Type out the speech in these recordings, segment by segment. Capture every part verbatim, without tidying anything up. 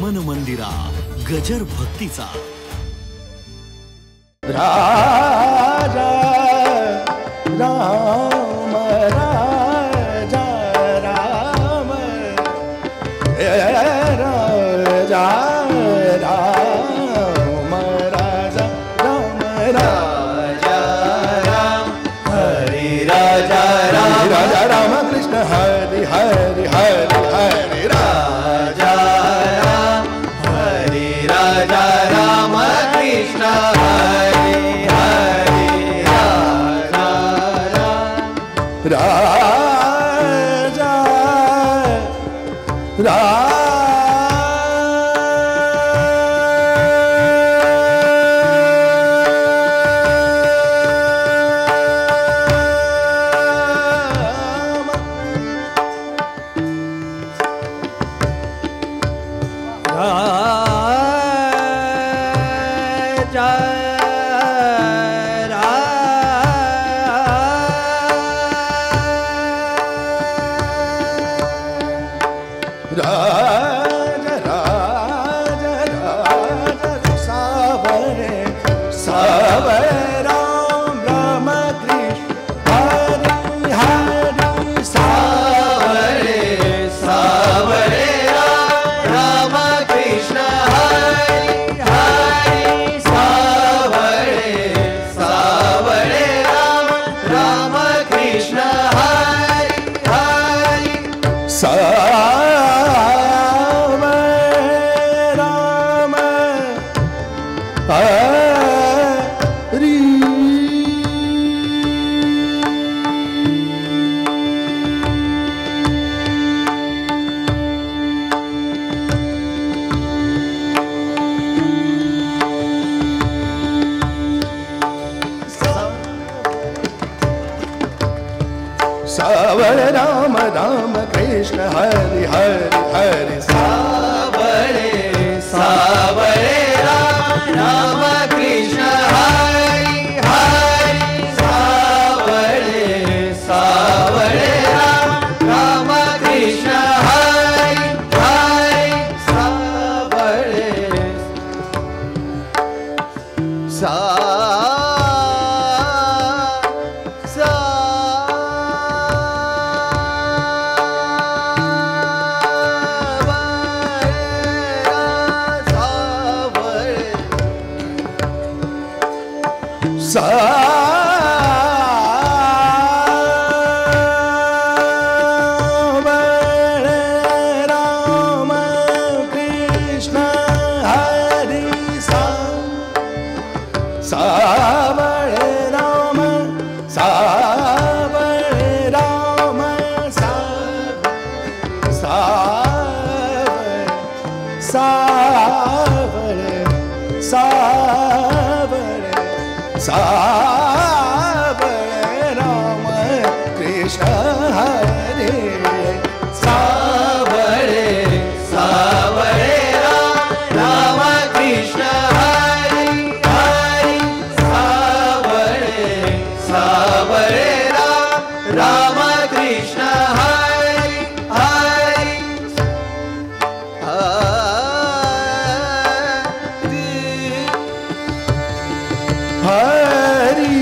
मन मंदिरा गजर भक्तीचा. राजा राम राजा राम राजा राम राजा राम राजा राम हरि राजा राम राजा राम कृष्ण हरि हरि हरि हरि राजा राम हरि राजा राम कृष्ण हरि हरि राजा राम राजा राम सावरे राम राम कृष्ण हरि हरि हरि सावरे सावरे राम राम कृष्ण हरि हरि सावरे सावरे राम राम कृष्ण हरि हरि सावरे सा सावरे राम कृष्ण हरि सावरे राम सावरे राम सावरे सावरे सावरे सावरे राम कृष्ण हरे सावरे सावरे राम राम कृष्ण हरे हरि सावरे सावरे राम राम कृष्ण हरे हरि हरि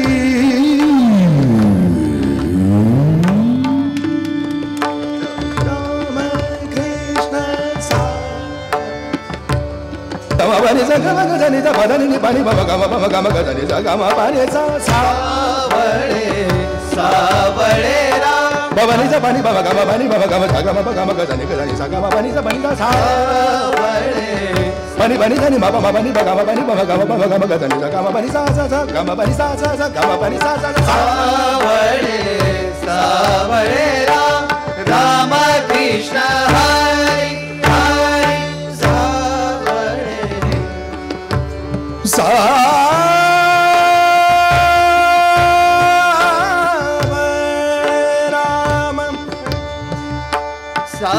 राम कृष्ण सा तम बनि सा गम गनि सा पदनि नि बनि बम गम बम गम गनि सा गम बनि सा सावरे सावरे राम बनि सा बनि बम गम बनि बम गम सा गम गम गनि गनि सा गम बनि सा बनि सा सावरे बनि बनि धनि म म बनि ब गम बनि बम गम बम गम गनि सा गम बनि सा सा सा गम बनि सा सा सा गम बनि सा सा सावरे सावरे राम राम कृष्ण हरि हरि सावरे सावरे राम सा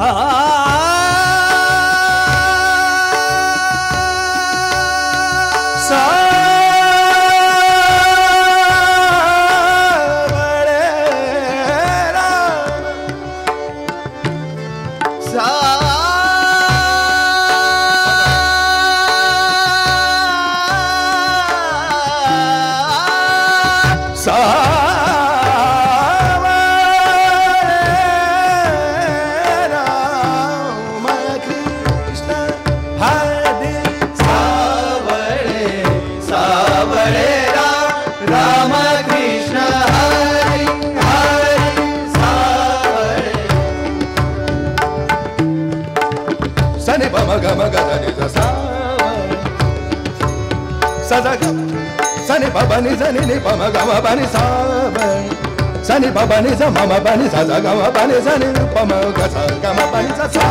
Sani baba ni zani ni pama gama bani sa Sani baba ni za mama bani sa za gama bani zani pama gasa gama bani sa sa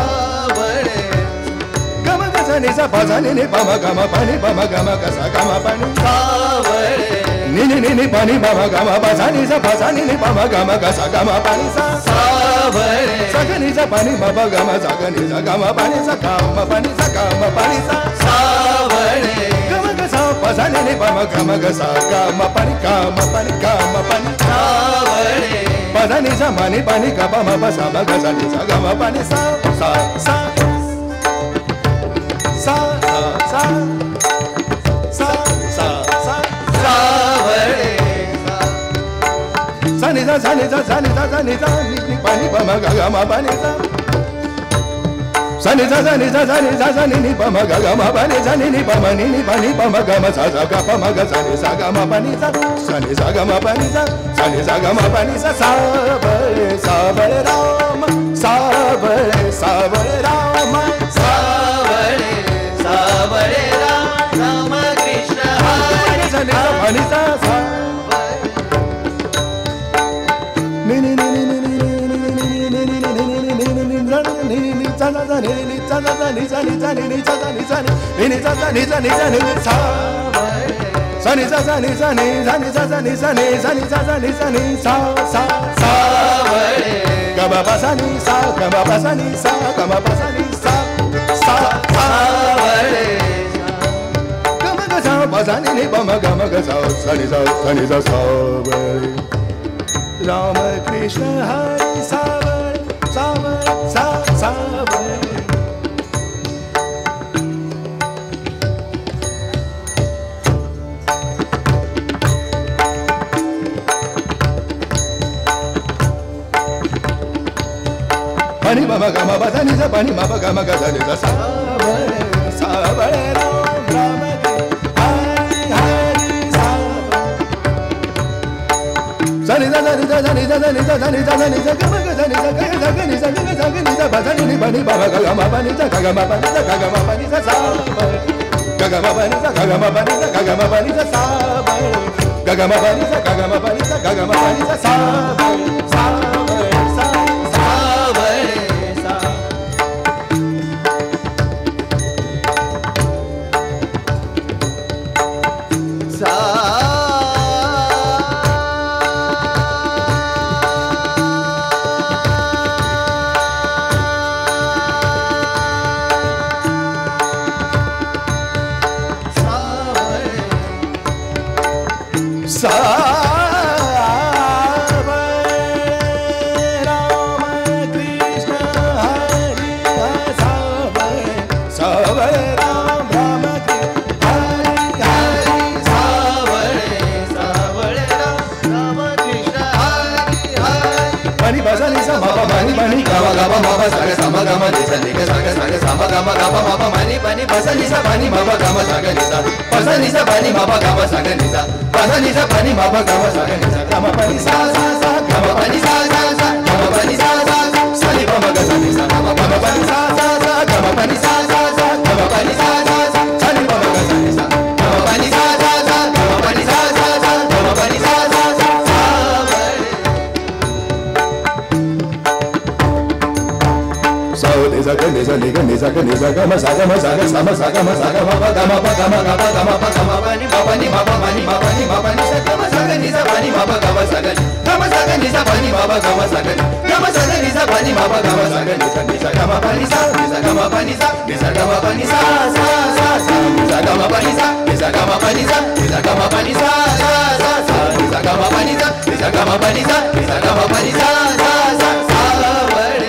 Gama gasa ni sa pa zani ni pama gama bani pama gama gasa gama bani sa Ni ni ni ni pani pama gama ba zani sa pa zani ni pama gama gasa gama bani sa sa Sa ni sa pani baba gama sa ni sa gama bani sa gama bani sa gama bani sa sa Pasani ni pama gama gasa gama pani gama pani gama pani savare Pasani sa mani pani gama ma pasa ma gasa ni sa gama pani sa sa sa sa sa sa sa sa savare Sani sa sani sa sani sa sani sa ni pani pama gama pani sa Sani sa sani sa sani sa sani ni pama gama pani sani ni pama ni ni pani pama gama sa sa ga pama ga sani sa gama pani sa sani sa gama pani sa sani sa gama pani sa sabare sabare rama sabare sabare rama sabare sabare rama rama krishna hari sani sa pani sa sa ni ni ni ni ni ni za za ni ni za za ni za ni za ni ni za za ni za ni ni za za ni za ni za ni sa sa ni za za ni za ni za ni za za ni za ni za ni za za ni za ni sa sa sa ga ba ba sa ni sa ga ba ba sa ni sa ga ba ba sa ni sa sa sa ga ma ga sa ba sa ni ni ba ma ga ma ga sa sa ni sa sa ni sa sa Rama Krishna Hari Savar Savar Sa Savar Pani Baba Gama Bada Ni Sa Pani Baba Gama Gada Ni Sa Savar Savar Rama Hari Hari Savar Sani Sa Sani Sa Sani Sa Sani Sa Sani Sa Sani Sa Gama Gada Ni Sa Gama Gada Ni Sa Gama Gada Ni Sa Bada Ni Pani Baba Gama Bani Sa Gama Bani Sa Gama Bani Sa Savar Gama Bani Sa Gama Bani Sa Gama Bani Sa Savar Gama Bani Sa Gama Bani Sa Gama Bani Sa Savar Savar Gama pani ma pa ga ma sa ga ni sa ni sa ga ma pa ni sa ni sa ga ma pa ni sa ni sa ga ma pa ni sa sa sa sa ni sa ga ma pa ni sa ni sa ga ma pa ni sa ni sa ga ma pa ni sa sa sa sa ni sa ga ma pa ni sa ni sa ga ma pa ni sa ni sa ga ma pa ni sa sa sa सावळे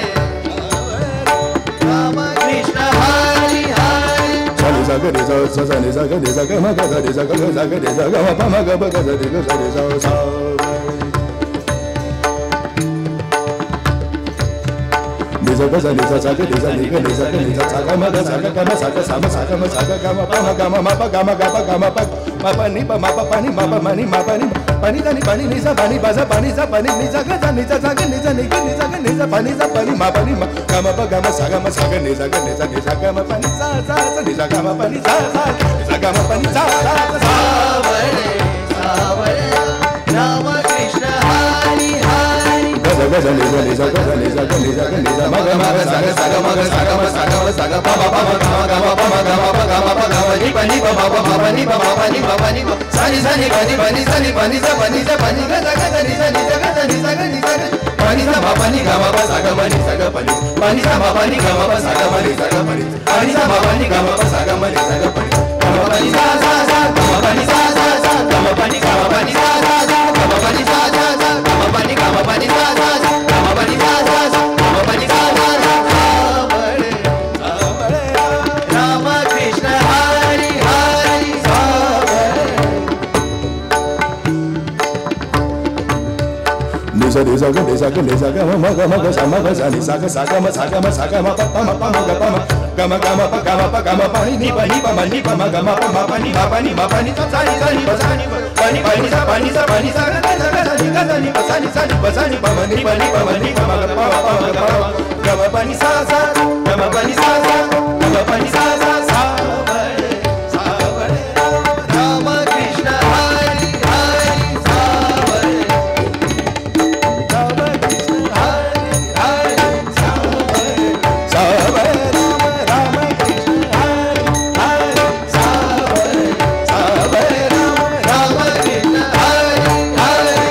राम कृष्ण हरी हरी सानी सा ग रे सा सा सानी सा ग रे सा ग म ग सा रे सा ग ग सा ग रे सा ग म प म ग ब ग सा रे ग सा रे सा सावळे नि सा ग सा नि सा सा ग रे सा नि ग नि सा ग नि सा सा ग म ग सा ग ग म सा ग सा म सा ग म सा ग ग म प म ग म म प ग म ग प ग म प म प नि प म प प नि म प म नि म प नि pani sa ni pani ni sa pani ba sa pani sa pani ni sa ga sa ni sa sa ga ni sa ni ga ni sa ga ni sa pani sa pani ma pani ma ga ma pa ga ma sa ga ma sa ga ni sa ga ni sa ni sa ga ma pani sa sa sa ni sa ga ma pani sa sa ni sa ga ma pani sa sa सावळे सावळे Ram Krishna Hari Hari ga sa ga sa ni sa ni sa ga sa ni sa ga ni sa ga ni sa ma ga ma ga sa ga sa ga ma ga sa ga ma sa ga ma sa ga pa pa pa ma ga ma ga ma pa ma ga ma pa ga ma pa ga ma ni pa ni pa ma pa ma pa ni pa ma pa ni pa pa ni pa sa ni sa ni pa ni pa ni sa ni pa ni sa pa ni sa pa ni ga sa ga sa ni sa ni sa ga sa ni sa ga ni sa ga pa ni sa ma pa ni ga ma pa sa ga ma ni sa ga pa ni pa ni sa ma pa ni ga ma pa sa ga ma ni sa ga pa ni pa ni sa ma pa ni ga ma pa sa ga ma ni sa ga pa ni ga ma pa ni sa sa sa ga ma pa ni sa sa sa ga ma pa ni ga ma pa ni sa sa sa ga ma pa ni sa sa sa ga ma pa ni ga ma pa ni sa sa sa ga ma pa ni sa sa sa ga ma pa ni sa sa sa सावळे सावळे राम कृष्ण हरी हरी सावळे नि सा नि सा ग नि सा ग नि सा ग म ग म ग सा म ग सा नि सा ग सा ग म सा ग म सा ग म प प म प म ग प म ग म ग म प ग म प ग म प नि नि प नि प म नि प म ग म प म प नि म प नि म प नि सा सा नि सा नि प सा नि प प नि प नि सा प नि सा प नि सा ग ग सा ग सा नि ग सा नि प सा नि सा नि प सा नि प म नि प नि प म नि प म ग प म प म ग प ग म प नि सा सा ग म प नि सा सा ग म प नि सा सा सावळे सावळे राम कृष्ण हरी हरी सावळे राम कृष्ण हरी हरी सावळे सावळे राम राम कृष्ण हरी हरी सावळे सावळे Ram Ram Krishna Hari Hari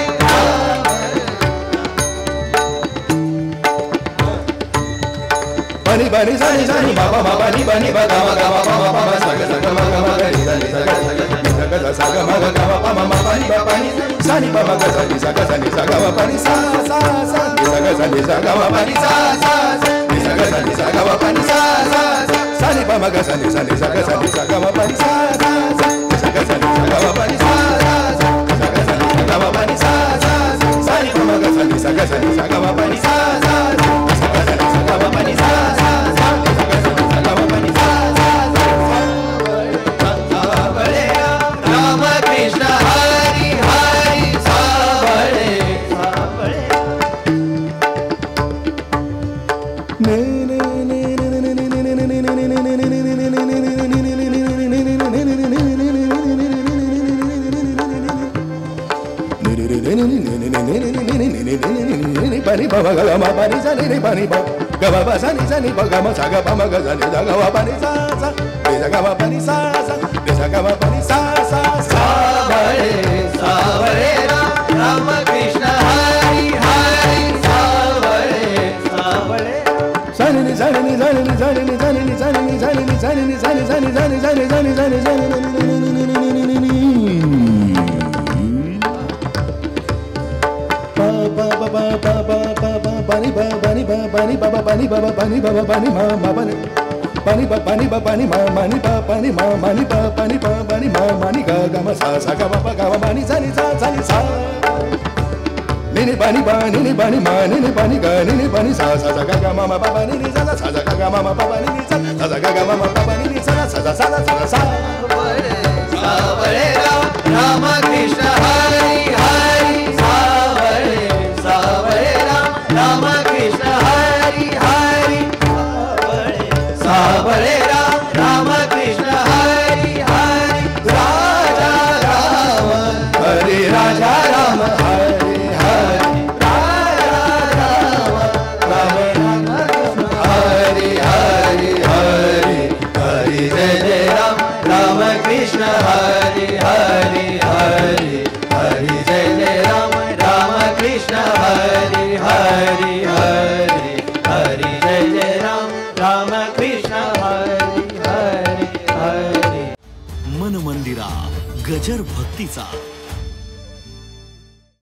pani pani sa ni sa ni ba ba ba ba ni ba ni ba ga ma ga ma pa ma pa ma sa ga sa ga ma ga ma ga ni sa ni sa ga sa ga ni sa ga sa ga ma ga ga ma pa ma ma pa ni ba pa ni sa ni pa ma ga sa ni sa ga sa ni sa ga ma pa ni sa sa sa ni sa ga sa ni sa ga ma pa ni sa sa sa ni sa ga sa ni sa ga ma pa ni sa sa sa sa ni pa ma ga sa ni sa ni sa ga sa ni sa ga ma pa ni sa sa sa ni sa ga sa ni sa ga ma pa ni sa sa sa ni sa ga sa ni sa ga ma pa ni sa sa sa sa ni pa ma ga sa ni sa ga sa ni sa ga ma pa ni sa sa sa ni sa ga sa ni sa ga ma pa ni sa sa Ram Krishna Hari Hari सावळे सावळे ने ने ने ने ने pani pa ma ga ma pani sa ni pani pa ga ma pa sa ni sa ni pa ga ma sa ga pa ma ga sa ni sa ga ma pani sa sa ni sa ga ma pani sa sa ni sa ga ma pani sa sa सावळे सावळे राम कृष्ण हरी हरी सावळे सावळे sa ni sa ni sa ni sa ni sa ni sa ni sa ni sa ni sa ni sa ni sa ni sa ni sa ni sa ni sa ni pa pa pa pa pa pa pa pa pani pa pani pa pani pa pa pani pa pa pani pa pa pani ma ma pani pani pa pani pa pani ma mani pa pani ma mani pa pani pa pani ma mani ga ga ma sa sa ga ma pa ga ma mani sa ni sa sa ni sa ni ni pani pa ni ni pani ma ni ni pani ga ni ni pani sa sa sa ga ga ma ma pa pani ni sa sa sa ga ga ma ma pa pani ni sa sa sa ga ga ma ma pa pani ni sa sa sa sa sa sa सावळे सावळे राम कृष्ण हरी हरी सावळे सावळे राम कृष्ण हरी हरी सावळे राम कृष्ण हरी हरी राजा राम हरी राजा राम हरी हरी राजा राम राम राम हरी हरी हरी हरी जय जय राम राम कृष्ण हरी हरी हरी हरी जय जय राम राम कृष्ण हरी हरी हरी गजर भक्तीचा